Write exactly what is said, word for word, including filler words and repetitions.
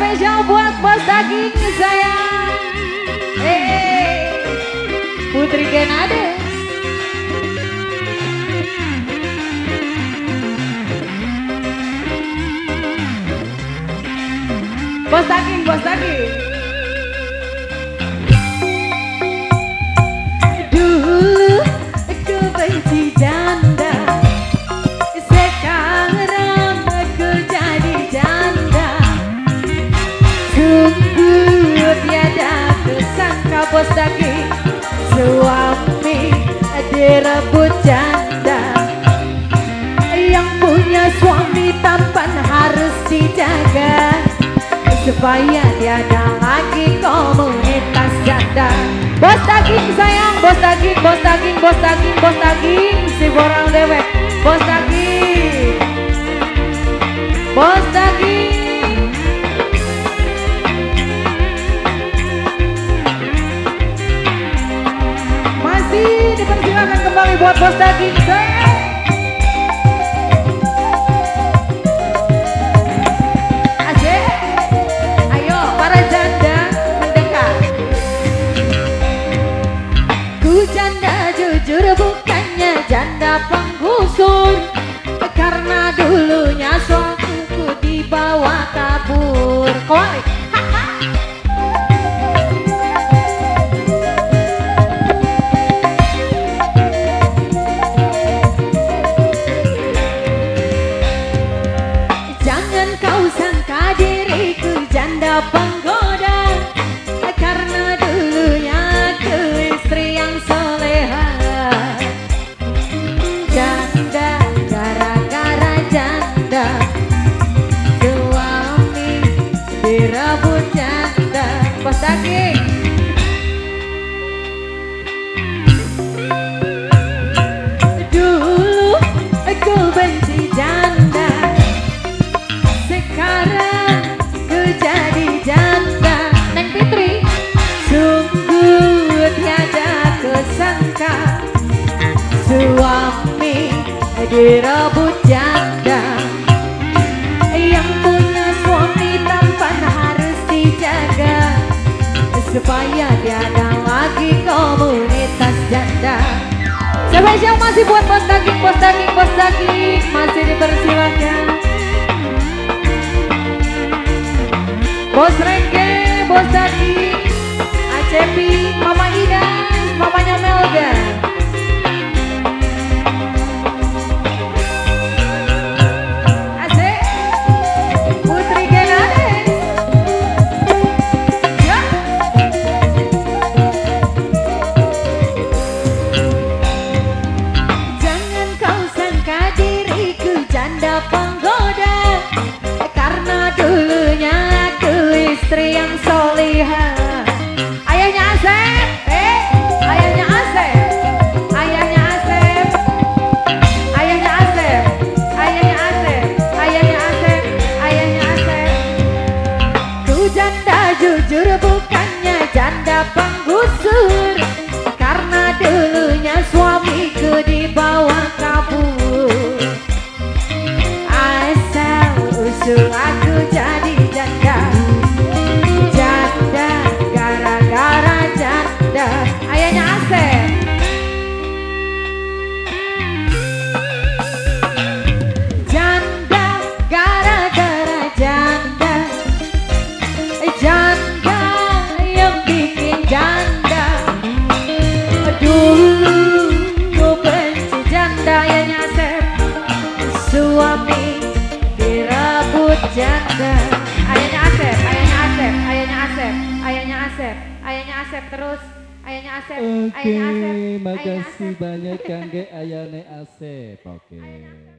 Spesial buat bos daging sayang. Eh, Putri Genades. Bos daging, bos daging. Dulu aku benci janda, sekarang aku jadi janda. Sungguh tiada kesangka bos daging, suami direbut janda. Yang punya suami tampan harus dijaga, supaya tiada lagi komunitas janda. Bos daging sayang, bos daging, bos daging, bos daging, bos daging, si borang dewek. Bos daging, bos daging. Masih dipersilakan kembali buat bos daging sayang. Janda jujur bukannya janda penggusur, karena dulunya suamiku dibawa kabur. Kembali. Jangan kau sangka diriku janda penggoda, karena dulunya aku istri yang soleha. Janda gara-gara janda, suami direbut janda. Bos daging. Dulu aku benci janda, sekarang ku jadi janda. Neng Fitri, sungguh tiada kesangka, suami direbut janda. Yang punya suami tampan harus dijaga, supaya tiada lagi komunitas janda. Spesial masih buat bos daging, bos daging, bos daging, masih dipersilakan. Bos Rengge, bos daging, Acepi, Mama Ida, mamanya Melda. Asik, Putri Genades. Ya. Jangan kau sangka diriku janda penggoda, karena dulunya aku istri yang solihah. Ayahnya Asep, eh, ayahnya Asep, ayahnya Asep, ayahnya Asep, ayahnya Asep, ayahnya Asep, ayahnya Asep. Ku janda jujur bukannya janda penggusur, karena dulunya suamiku dibawa kabur. Asal usul aku jadi janda, janda gara-gara janda. Ayahnya Asep. Janda gara-gara janda, janda yang bikin janda. Dulu ku benci janda. Ayahnya Asep, suami direbut janda. Ayahnya Asep, ayahnya Asep, ayahnya Asep, ayahnya Asep, ayahnya Asep terus, ayahnya Asep, Oke, ayahnya Asep, makasih ayahnya Asep. banyak Kangge Ayane Asep. Oke.